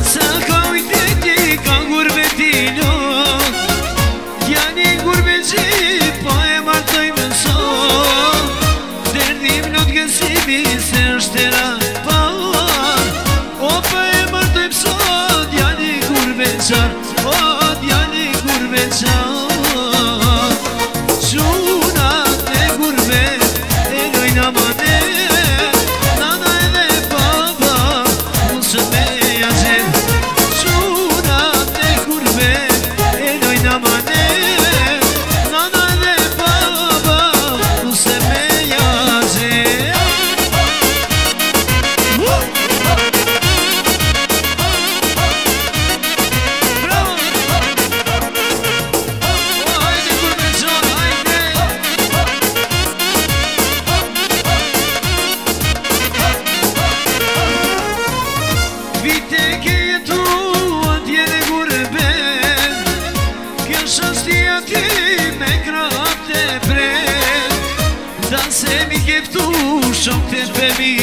Sa ka ujteti ka gurbetino Djani gurbetçi po e martojmë nëson Derdim në t'gësimi se është e rapa O po e martojmë sot Djani gurbetçar O djani gurbetçar Qunat e gurbet e lojnë amane Nana edhe baba musë me jazet Qunat e gurbet e lojnë amane Nana edhe baba musë me jazet Bravo! Hajde gurbetçar, hajde! Vite ke jetu atje në gurbet Kjo shastia ti me krap të bret Da se mi keftu shok të pemi